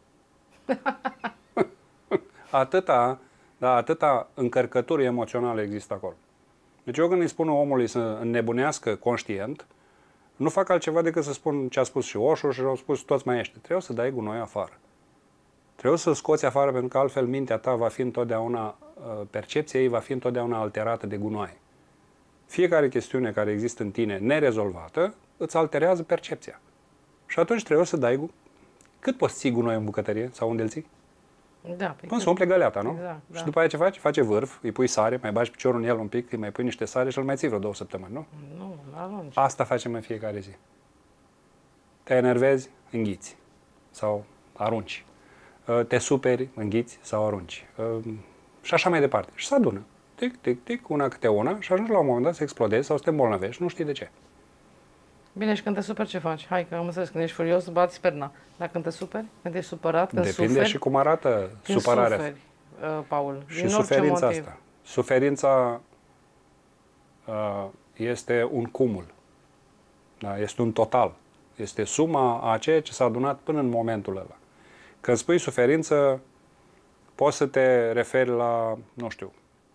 atâta, da, atâta încărcătură emoțională există acolo. Deci eu când îi spun omului să înnebunească conștient, nu fac altceva decât să spun ce a spus și Osho și au spus toți maestri. Trebuie să dai gunoi afară. Trebuie să scoți afară, pentru că altfel mintea ta va fi întotdeauna, percepția ei va fi întotdeauna alterată de gunoaie. Fiecare chestiune care există în tine nerezolvată îți alterează percepția. Și atunci trebuie să dai... Cât poți ții gunoi în bucătărie sau unde îl ții? Da, Până să umple găleata, nu? Exact, da. Și după aia ce faci? Face vârf, îi pui sare, mai bagi piciorul în el un pic, îi mai pui niște sare și îl mai ții vreo două săptămâni, nu? Nu, arunci. Asta facem în fiecare zi. Te enervezi, înghiți sau arunci. Te superi, înghiți sau arunci. Și așa mai departe. Și se adună. Tic, tic, tic, una câte una și ajungi la un moment dat să explodezi sau să te îmbolnăvești, nu știi de ce. Bine, și când te superi, ce faci? Hai, că am înțeles, când ești furios, bați perna. Dar când te superi, când ești supărat, când Depinde suferi, și cum arată când supărarea. suferi, uh, Paul, Și din orice suferința motiv. asta. Suferința uh, este un cumul. Da? Este un total. Este suma a ceea ce s-a adunat până în momentul ăla. Când spui suferință, poți să te referi la, nu știu,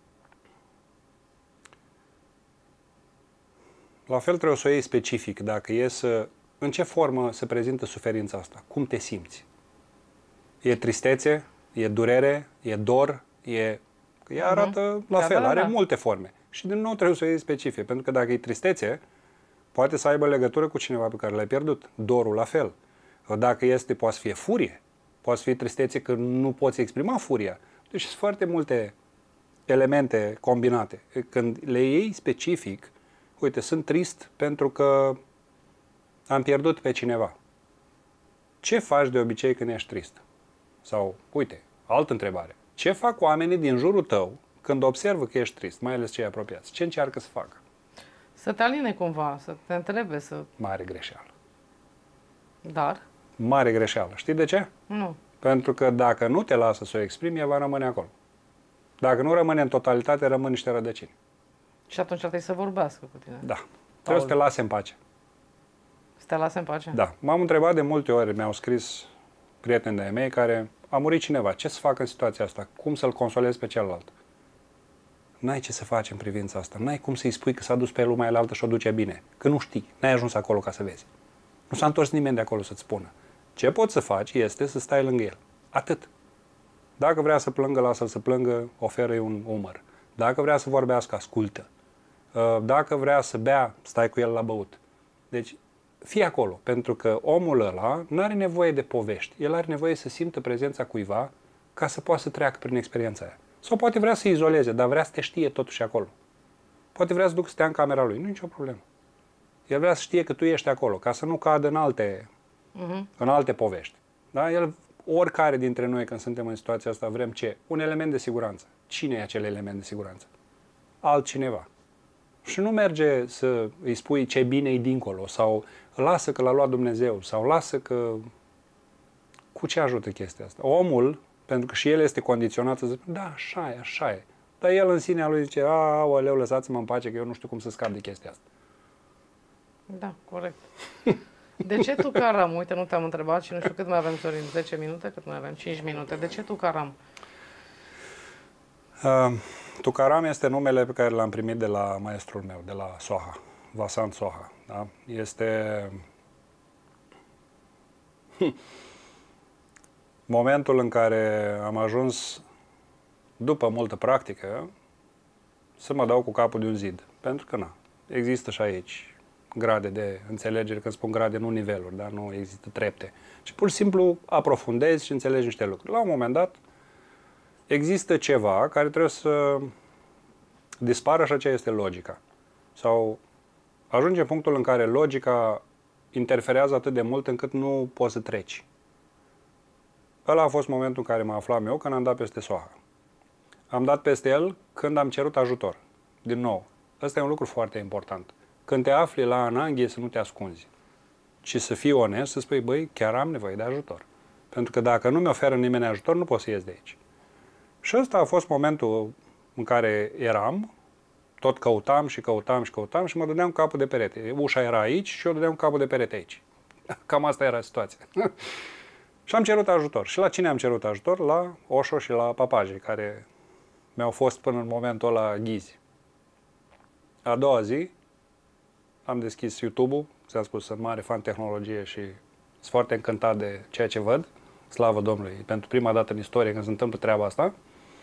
la fel trebuie să o iei specific, dacă e să, în ce formă se prezintă suferința asta, cum te simți. E tristețe, e durere, e dor, e... Că ea arată uh-huh. la da, fel, da, da, are da. multe forme. Și din nou trebuie să o iei specific, pentru că dacă e tristețe, poate să aibă legătură cu cineva pe care l-ai pierdut. Dorul la fel. Dacă este, poate să fie furie, poate să fie tristețe că nu poți exprima furia. Deci sunt foarte multe elemente combinate. Când le iei specific, uite, sunt trist pentru că am pierdut pe cineva. Ce faci de obicei când ești trist? Sau, uite, altă întrebare. Ce fac oamenii din jurul tău când observă că ești trist, mai ales cei apropiați? Ce încearcă să facă? Să te aline cumva, să te întrebe, să... Mare greșeală. Dar? Mare greșeală. Știi de ce? Nu. Pentru că dacă nu te lasă să o exprimi, ea va rămâne acolo. Dacă nu rămâne în totalitate, rămân niște rădăcini. Și atunci trebuie să vorbească cu tine. Da. Trebuie să te lase în pace. Să te lase în pace? Da. M-am întrebat de multe ori, mi-au scris prieteni de-ai mei care a murit cineva. Ce să fac în situația asta? Cum să-l consolez pe celălalt? N-ai ce să faci în privința asta. N-ai cum să-i spui că s-a dus pe lumea alaltă și o duce bine. Că nu știi. N-ai ajuns acolo ca să vezi. Nu s-a întors nimeni de acolo să-ți spună. Ce poți să faci este să stai lângă el. Atât. Dacă vrea să plângă, lasă-l să plângă, oferă-i un umăr. Dacă vrea să vorbească, ascultă. Dacă vrea să bea, stai cu el la băut. Deci, fii acolo, pentru că omul ăla nu are nevoie de povești. El are nevoie să simtă prezența cuiva ca să poată să treacă prin experiența aia. Sau poate vrea să izoleze, dar vrea să te știe totuși acolo. Poate vrea să ducă să stea în camera lui, nu e nicio problemă. El vrea să știe că tu ești acolo, ca să nu cadă în alte, uh-huh. în alte povești. Da? El, oricare dintre noi, când suntem în situația asta, vrem ce? Un element de siguranță. Cine e acel element de siguranță? Altcineva. Și nu merge să îi spui ce bine e dincolo, sau lasă că l-a luat Dumnezeu, sau lasă că... Cu ce ajută chestia asta? Omul, pentru că și el este condiționat să zică, da, așa e, așa e. Dar el în sinea lui zice, aoleu, lăsați-mă în pace că eu nu știu cum să scap de chestia asta. Da, corect. De ce tu Caram? Uite, nu te-am întrebat și nu știu cât mai avem, Sorin, zece minute, cât mai avem, cinci minute. De ce tu Caram? Uh, Tukaram este numele pe care l-am primit de la maestrul meu, de la Soha, Vasant Soha. Da? Este momentul în care am ajuns, după multă practică, să mă dau cu capul de un zid. Pentru că, na, există și aici grade de înțelegere, când spun grade, nu niveluri, da? Nu există trepte. Ci pur și simplu aprofundezi și înțelegi niște lucruri. La un moment dat, există ceva care trebuie să dispară și aceea este logica. Sau ajunge în punctul în care logica interferează atât de mult încât nu poți să treci. Ăla a fost momentul în care mă aflam eu când am dat peste Soha. Am dat peste el când am cerut ajutor. Din nou, ăsta e un lucru foarte important. Când te afli la ananghie, să nu te ascunzi, ci să fii onest, să spui, băi, chiar am nevoie de ajutor. Pentru că dacă nu mi oferă nimeni ajutor, nu pot să ies de aici. Și ăsta a fost momentul în care eram, tot căutam și căutam și căutam și mă dădeam capul de perete. Ușa era aici și eu dădeam capul de perete aici. Cam asta era situația. Și am cerut ajutor. Și la cine am cerut ajutor? La Osho și la papagii, care mi-au fost până în momentul ăla ghizi. A doua zi am deschis YouTube-ul, ți-am spus, sunt mare fan tehnologie și sunt foarte încântat de ceea ce văd. Slavă Domnului, pentru prima dată în istorie când se întâmplă treaba asta.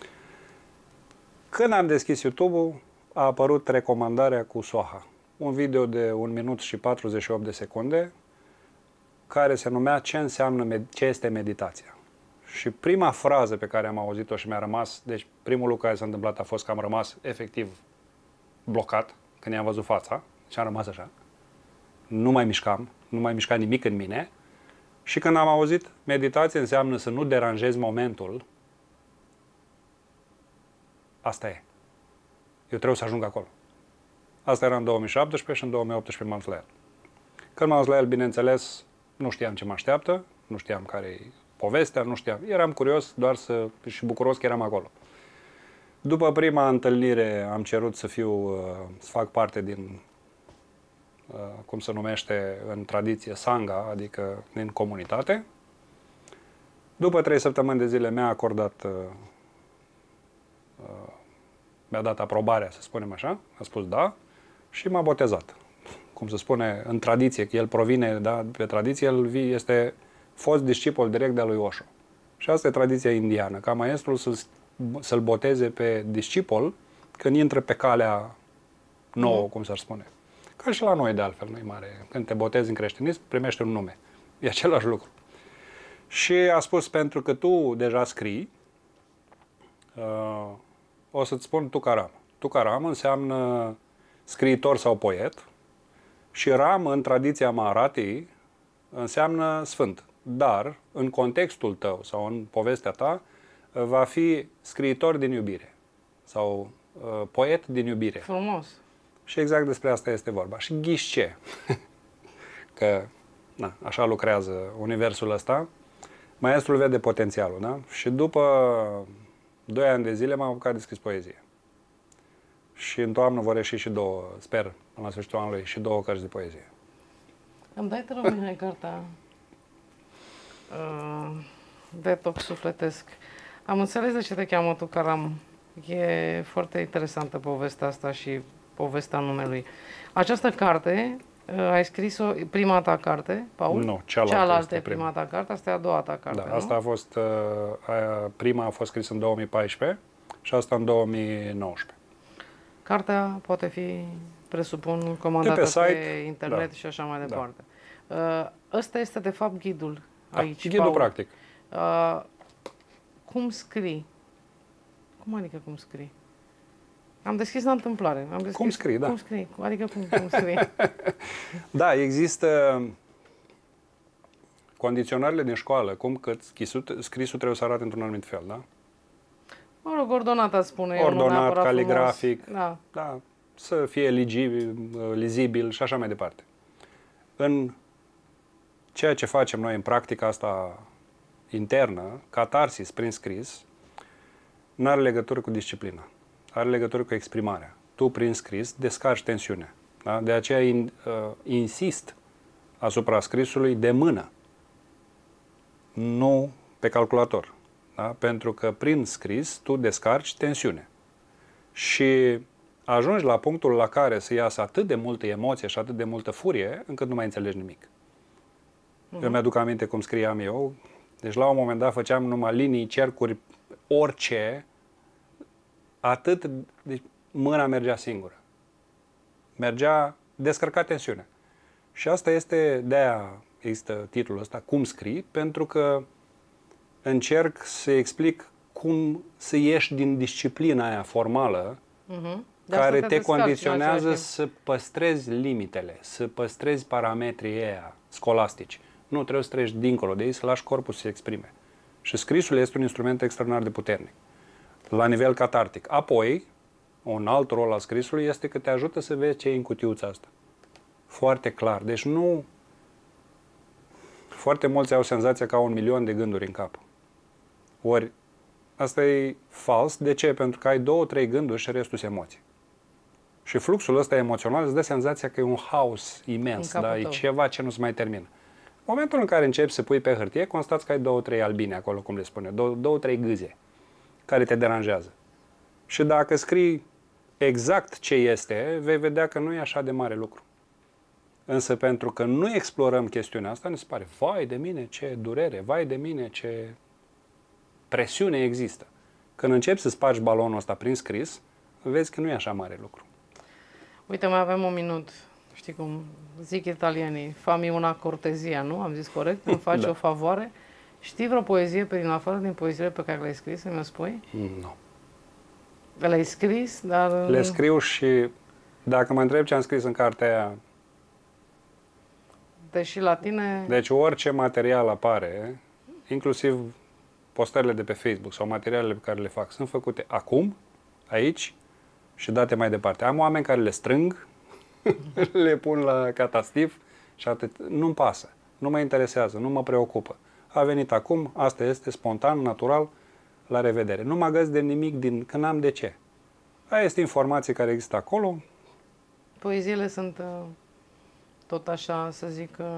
Când am deschis YouTube-ul, a apărut recomandarea cu Soha. Un video de un minut și patruzeci și opt de secunde, care se numea Ce înseamnă, ce este meditația. Și prima frază pe care am auzit-o și mi-a rămas, deci primul lucru care s-a întâmplat a fost că am rămas efectiv blocat când i-am văzut fața și am rămas așa. Nu mai mișcam, nu mai mișca nimic în mine. Și când am auzit meditație înseamnă să nu deranjezi momentul, asta e. Eu trebuie să ajung acolo. Asta era în două mii șaptesprezece și în două mii optsprezece m-am dus la el. Când m-am dus la el, bineînțeles, nu știam ce mă așteaptă, nu știam care e povestea, nu știam. Eram curios doar să, și bucuros că eram acolo. După prima întâlnire am cerut să fiu, să fac parte din, cum se numește în tradiție, Sangha, adică din comunitate. După trei săptămâni de zile mi-a acordat, mi-a dat aprobarea, să spunem așa, a spus da și m-a botezat. Cum se spune în tradiție, că el provine, da, pe tradiție, el este fost discipol direct de-a lui Osho. Și asta e tradiția indiană, ca maestrul să-l, să-l boteze pe discipol când intră pe calea nouă, mm-hmm. cum s-ar spune. Ca și la noi, de altfel, nu-i mare. Când te botezi în creștinism, primești un nume. E același lucru. Și a spus, pentru că tu deja scrii, uh, o să-ți spun Tukaram. Tukaram înseamnă scriitor sau poet și Ram, în tradiția Marathi, înseamnă sfânt. Dar, în contextul tău sau în povestea ta, va fi scriitor din iubire sau uh, poet din iubire. Frumos. Și exact despre asta este vorba. Și ghiși ce? Că na, așa lucrează universul ăsta. Maestrul vede potențialul, da? Și după doi ani de zile m-am apucat de scris poezie. Și în toamnă vor ieși și două, sper, la sfârșitul anului, și două cărți de poezie. Îmi dai, te rog, Mihai, cartea uh, Detox sufletesc. Am înțeles de ce te cheamă Tukaram. E foarte interesantă povestea asta și povestea numelui. Această carte, uh, ai scris-o, prima ta carte, Paul? Nu, cealaltă, cealaltă e prima. prima ta carte, asta e a doua ta carte, Da, nu? asta a fost, uh, aia, prima a fost scrisă în două mii paisprezece și asta în două mii nouăsprezece. Cartea poate fi, presupun, comandată pe, pe, site, pe internet da. și așa mai Da. departe. Uh, ăsta este, de fapt, ghidul Da, aici, ghidul Paul. practic. Uh, cum scrii? Cum adică cum scrii? Am deschis la întâmplare. Am deschis, Cum scrii, da. Cum scrii? Adică cum, cum scrii? Da, există condiționările din școală, cum că scrisul trebuie să arate într-un anumit fel, da? Mă rog, ordonat, ați spune eu, nu Ordonat, neapărat caligrafic, frumos. Da. da, să fie ligibil, lizibil și așa mai departe. În ceea ce facem noi în practica asta internă, catarsis prin scris, nu are legătură cu disciplina, are legătură cu exprimarea. Tu, prin scris, descarci tensiunea. Da? De aceea in, uh, insist asupra scrisului de mână, nu pe calculator. Da? Pentru că prin scris tu descarci tensiune. Și ajungi la punctul la care să iasă atât de multă emoție și atât de multă furie, încât nu mai înțelegi nimic. Uh-huh. Eu mi-aduc aminte cum scriam eu. Deci la un moment dat făceam numai linii, cercuri, orice, atât, deci mâna mergea singură. Mergea descărcat tensiunea. Și asta este, de-aia există titlul ăsta, Cum scrii, pentru că încerc să explic cum să ieși din disciplina aia formală, uh-huh. care te, te condiționează să păstrezi limitele, să păstrezi parametrii ăia scolastici. Nu, trebuie să treci dincolo de ei, să lași corpul să se exprime. Și scrisul este un instrument extraordinar de puternic, la nivel catartic. Apoi, un alt rol al scrisului este că te ajută să vezi ce e în cutiuța asta. Foarte clar. Deci nu... Foarte mulți au senzația că au un milion de gânduri în cap. Ori, asta e fals. De ce? Pentru că ai două, trei gânduri și restul sunt emoții. Și fluxul ăsta emoțional îți dă senzația că e un haos imens, da? E ceva ce nu se mai termină. În momentul în care începi să pui pe hârtie, constați că ai două, trei albine acolo, cum le spune, două, două trei gâze care te deranjează. Și dacă scrii exact ce este, vei vedea că nu e așa de mare lucru. Însă pentru că nu explorăm chestiunea asta, ne se pare, vai de mine ce durere, vai de mine ce presiune există. Când începi să spargi balonul ăsta prin scris, vezi că nu e așa mare lucru. Uite, mai avem un minut Știi cum zic italienii, fami una cortezia, nu? Am zis corect? Îmi faci da. o favoare? Știi vreo poezie pe din afară din poeziile pe care le-ai scris, să mi-o spui? Nu. Le-ai scris, dar... Le scriu și dacă mă întreb ce am scris în cartea aia... Deși la tine... Deci orice material apare, inclusiv postările de pe Facebook sau materialele pe care le fac, sunt făcute acum, aici și date mai departe. Am oameni care le strâng, le pun la catastif și atât. Nu-mi pasă, nu mă interesează, nu mă preocupă. A venit acum, asta este, spontan, natural, la revedere. Nu mă găs de nimic din când am de ce. Aia este informație care există acolo. Poeziile sunt uh, tot așa, să zic, uh,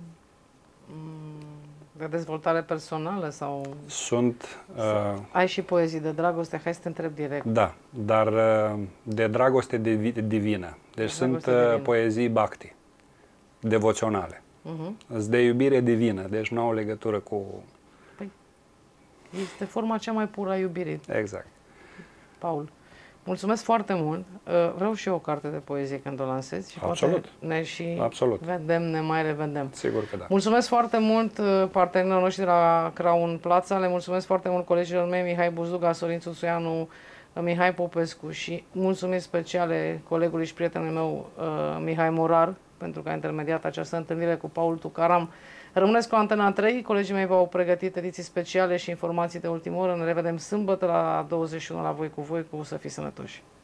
de dezvoltare personală sau... Sunt... Uh, ai și poezii de dragoste? Hai să te întreb direct. Da, dar uh, de dragoste divi- divină. Deci de sunt uh, divină. Poezii bhakti, devoționale. Uh-huh. De iubire divină, deci nu au legătură cu... Păi, este forma cea mai pură a iubirii. Exact. Paul, mulțumesc foarte mult. Vreau și eu o carte de poezie când o lansez și Absolut. poate ne și Absolut. vedem, ne mai revedem. Sigur că da. Mulțumesc foarte mult partenerilor noștri de la Crown Plaza, le mulțumesc foarte mult colegilor mei, Mihai Buzuga, Sorin Țuțuianu, Mihai Popescu și mulțumiri speciale colegului și prietenului meu, Mihai Morar, pentru că a intermediat această întâlnire cu Paul Tucaram. Rămâneți cu Antena trei, colegii mei v-au pregătit ediții speciale și informații de ultimă oră. Ne revedem sâmbătă la douăzeci și unu la Voi cu Voi, cu Să fiți sănătoși!